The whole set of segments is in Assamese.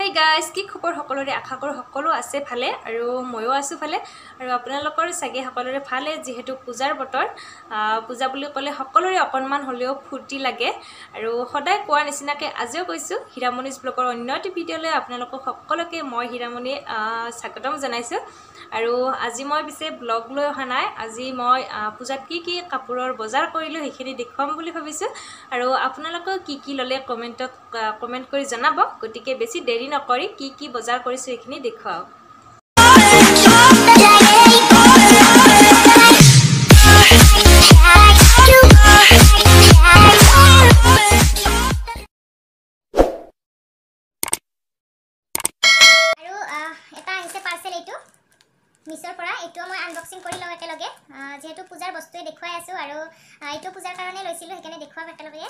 Hey guys, কি খবৰ সকলোৰে আশা কৰো সকলো আছে ভালে আৰু ময়ো আছো ভালে আৰু আপোনালোকৰ সাগে সকলোৰে ভালে যেহেতু পূজাৰ বতৰ পূজা বুলি ক'লে সকলোৰে অকনমান হলেও ফুৰ্তি লাগে আৰু সদায় কোৱাৰ নিচিনাকে আজিও কৈছো হিৰামণিজ ব্লগৰ অন্য এটি ভিডিঅলৈ আপোনালোকক সকলোকে মই হিৰামণি স্বাগতম জনাইছো আৰু আজি মই বিছে ব্লগ লৈ অহা নাই আজি মই পূজাত কি কাপোৰৰ বজাৰ কৰিলো হেখিনি দেখুৱাম বুলি ভাবিছো আৰু আপোনালোকক কি ললে কমেন্ট কৰি জনাব গতিকে বেছি দেৰি নকৰি কি বজাৰ কৰিছো হেখিনি দেখুৱাও মিছৰ পৰা এটো মই আনবক্সিং কৰি লও একেলগে যেহেতু পূজাৰ বস্তুৱে দেখুৱাই আছো আৰু এটো পূজাৰ কাৰণে লৈছিলো হেকানে দেখুৱাম একেলগে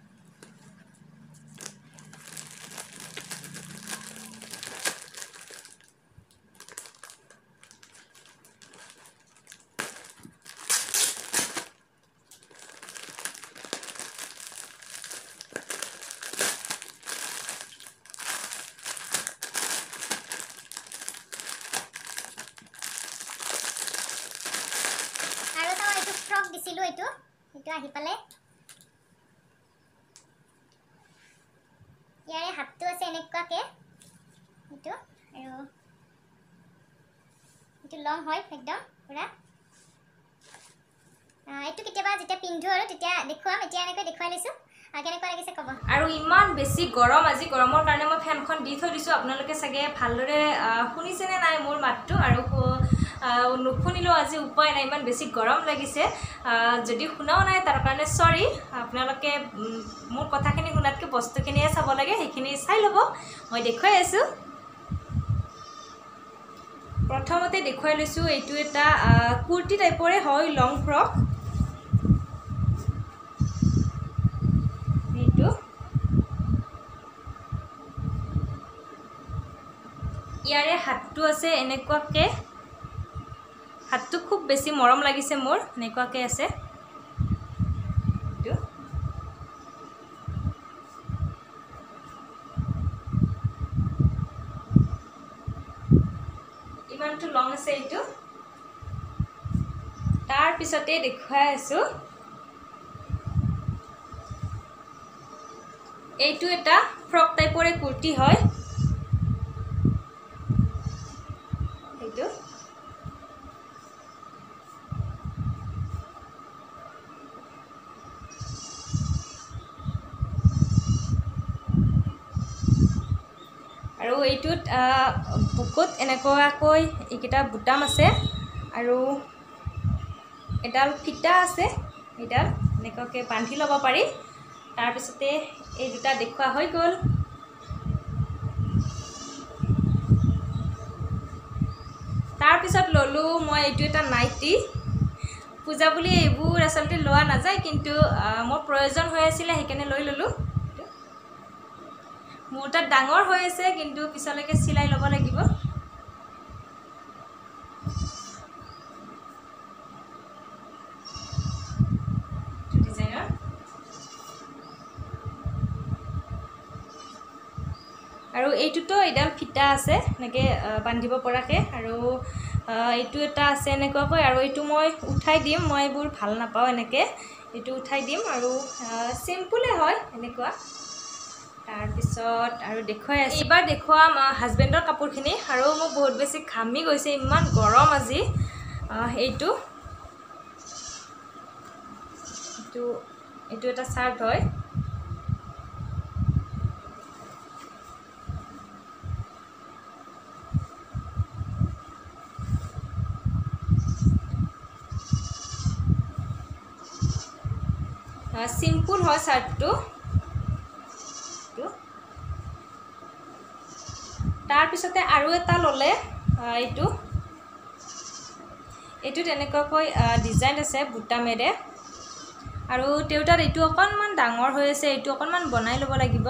ফ্ৰক দিছিলো এটো আহি পালে ইয়াৰে হাতটো আছে এনেকুৱাকে এটো আৰু এটো লং হয় একদম পুৰা এটো কেতিয়াবা যেতিয়া পিন্ধো আৰু তেতিয়া দেখুৱাম এতিয়া এনেকৈ দেখুৱাই লৈছো কেনেকুৱা লাগিছে কব আৰু ইমান বেছি গৰম আজি গৰমৰ কাৰণে মই ফেনখন দি থৈ দিছো আপোনালোকে সাগে ভালদৰে শুনিছে নে নাই মোৰ মাতটো আৰু নুশুনিলো আজি উপায় নাই ইমান বেছি গৰম লাগিছে যদি শুনাও নাই তাৰ কাৰণে সৰি আপোনালোকে মোৰ কথাখিনি শুনাতকে বস্তুখিনিয়ে চাব লাগে হেখিনি চাই লব মই দেখুৱাই আছো প্ৰথমতে দেখুৱাই লৈছো এইটো এটা কুৰ্তি টাইপৰে হয় লং ফ্ৰক এইটো ইয়াৰে হাতটো আছে এনেকুৱাকে হাতটো খুব বেছি মৰম লাগিছে মোৰ এনেকুৱাকে আছে ইমানটো লং আছে এইটো তাৰ পিছতে দেখুৱাই আছো এইটো এটা ফ্ৰক টাইপৰে কুৰ্তি হয় এইটো আৰু এইটোত বুকুত এনেকুৱাকৈ এইকেইটা বুটাম আছে আৰু এডাল ফিটা আছে এডাল এনেকুৱাকৈ বান্ধি ল'ব পাৰি তাৰ পিছতে এই দুটা দেখুৱা হৈ গ'ল তাৰ পিছত ললো মই এইটো এটা নাইটি পূজা বুলি এইবোৰ আসলতে লোৱা নাযায় কিন্তু মোৰ প্ৰয়োজন হৈ আছিল হেকানে লৈ ললো মোৰ তাত ডাঙৰ হৈ আছে কিন্তু পিছলৈকে সিলাই ল'ব লাগিব ডিজাইনৰ আৰু এইটোতো এডাল ফিটা আছে এনেকে বান্ধিব পৰাকে আৰু এইটো এটা আছে এনেকুৱাকৈ আৰু এইটো মই উঠাই দিম মই এইবোৰ ভাল নাপাওঁ এনেকে এইটো উঠাই দিম আৰু সিম্পলে হয় এনেকুৱা তাৰ পিছত আৰু দেখুৱাই আছে এবাৰ দেখুৱাম হাজবেণ্ডৰ কাপোৰখিনি আৰু মোক বহুত বেছি ঘামি গৈছে ইমান গৰম আজি এইটো এটা শাৰ্ট হয় সিম্পল হয় শাৰ্টটো তাৰ পিছতে আৰু এটা ললে এইটো তেনেকৈ ডিজাইন আছে বুটামেৰে আৰু তেওটাৰ এইটো অকনমান ডাঙৰ হৈ আছে এইটো অকনমান বনাই ল'ব লাগিব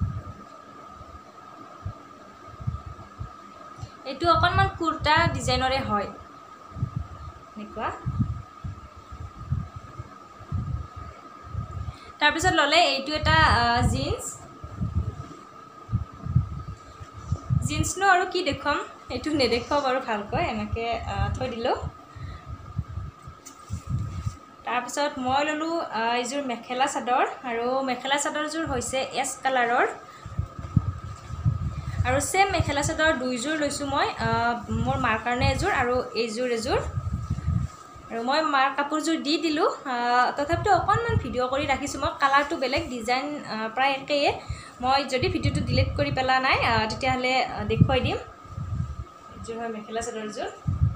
এইটো অকনমান কুৰ্তা ডিজাইনৰে হয় নেকুৱা তাৰ পিছত ললে এইটো এটা জিন্স জিন্সনো আৰু কি দেখুৱাম এইটো নেদেখুৱাম বাৰু ভালকৈ এনেকৈ থৈ দিলোঁ তাৰপিছত মই ল'লোঁ এইযোৰ মেখেলা চাদৰ আৰু মেখেলা চাদৰযোৰ হৈছে এছ কালাৰৰ আৰু সেম মেখেলা চাদৰ দুইযোৰ লৈছোঁ মই মোৰ মাৰ কাৰণে এযোৰ আৰু এইযোৰ এযোৰ আৰু মই মাৰ কাপোৰযোৰ দি দিলোঁ তথাপিতো অকণমান ভিডিঅ' কৰি ৰাখিছোঁ মই কালাৰটো বেলেগ ডিজাইন প্ৰায় একেই মই যদি ভিডিঅ'টো ডিলিট কৰি পেলা নাই তেতিয়াহ'লে দেখুৱাই দিম এইযোৰ হয় মেখেলা চাদৰযোৰ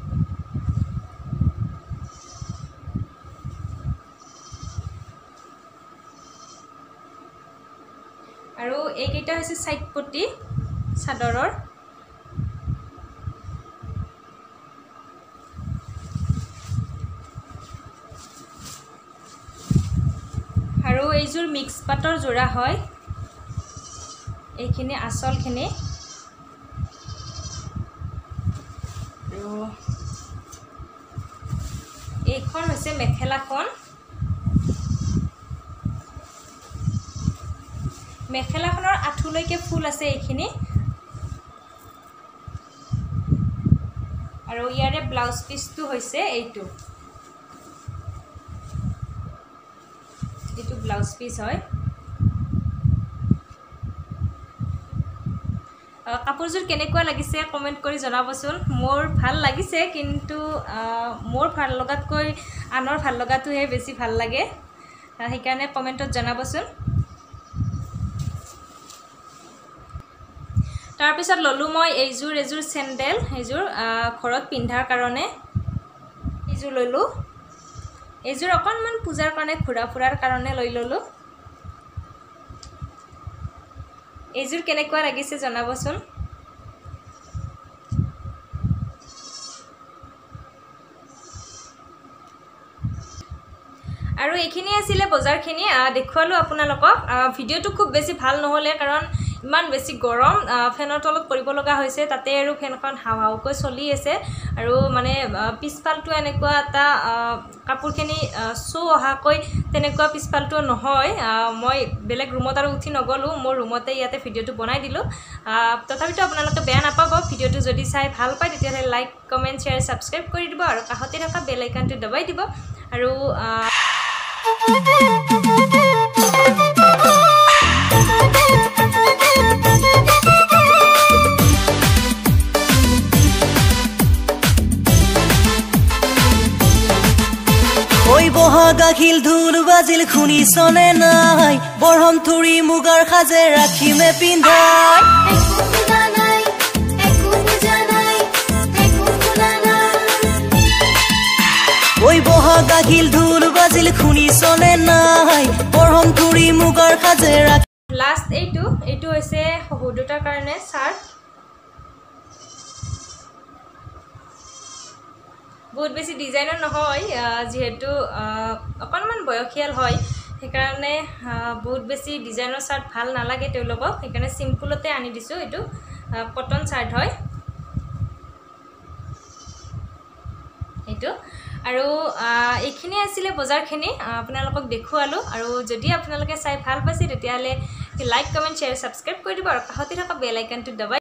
আৰু এইকেইটা হৈছে সাইড পটি চাদৰৰ আৰু এইযোৰ মিক্স পাটৰ জোৰা হয় এইখিনি আচলখিনি আৰু এইখন হৈছে মেখেলাখন মেখেলাখনৰ আঁঠুলৈকে ফুল আছে এইখিনি আৰু ইয়াৰে ব্লাউজ পিচটো হৈছে এইটো ব্লাউজ পিচ হয় কাপোৰযোৰ কেনেকুৱা লাগিছে কমেন্ট কৰি জনাবচোন মোৰ ভাল লাগিছে কিন্তু মোৰ ভাল লগাতকৈ আনৰ ভাল লগাটোহে বেছি ভাল লাগে সেইকাৰণে কমেন্টত জনাবচোন তাৰপিছত ললো মই এইযোৰ চেণ্ডেল এইযোৰ ঘৰত পিন্ধাৰ কাৰণে এইযোৰ ললো এইযোৰ অকণমান পূজাৰ কাৰণে ঘূৰা ফুৰাৰ কাৰণে লৈ ললো এইযোৰ কেনেকুৱা লাগিছে জনাবচোন আৰু এইখিনি আছিল বজাৰখিনি দেখুৱালো আপোনালোকক ভিডিওটো খুব বেছি ভাল নহলে কাৰণ ইমান বেছি গৰম ফেনৰ তলত কৰিব লগা হৈছে তাতে আৰু ফেনখন হাওহাওকৈ চলি আছে আৰু মানে পিছফালটো এনেকুৱা এটা কাপোৰখিনি শো অহাকৈ তেনেকুৱা পিছফালটো নহয় মই বেলেগ ৰুমত আৰু উঠি নগলো মোৰ ৰুমতে ইয়াতে ভিডিওটো বনাই দিলো তথাপিতো আপোনালোকে বেয়া নাপাব ভিডিওটো যদি চাই ভাল পায় তেতিয়াহ'লে লাইক কমেন্ট শ্বেয়াৰ সাবস্ক্ৰাইব কৰি দিব আৰু কাষতে থকা বেল আইকনটো দবাই দিব আৰু গাখিল ধুল বাজিল শুনিছনে নাই বৰহম থুৰি মুগাৰ সাজে ৰাখিমে পিন্ধাই ঐ বহা গাখিল ধুল বাজিল শুনিছনে নাই বৰহম থুৰি মুগাৰ সাজে ৰাখি লাষ্ট এইটো হৈছে শহুৰ দুটাৰ কাৰণে চাৰ্ট বহুত বেছি ডিজাইনৰ নহয় যেহেতু অকণমান বয়সীয়াল হয় সেইকাৰণে বহুত বেছি ডিজাইনৰ চাৰ্ট ভাল নালাগে তেওঁলোকক সেইকাৰণে সিম্পলতে আনি দিছো এইটো কটন চাৰ্ট হয় এইটো আৰু এইখিনি আছিল বজাৰখিনি আপোনালোকক দেখুৱালো আৰু যদি আপোনালোকে চাই ভাল পাইছে তেতিয়াহ'লে লাইক কমেন্ট শ্বেয়াৰ সাবস্ক্ৰাইব কৰি দিব আৰু কাষতে থকা বেল আইকনটো দবাই